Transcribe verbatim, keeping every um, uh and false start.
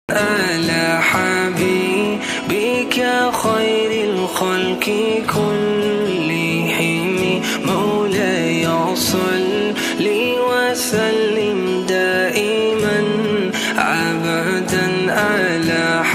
على حبيبك خير الخلق كلهم مولاي صل وسلم دائما أبدا على